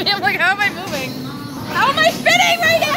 me. I'm like, how am I moving? How am I spinning right now?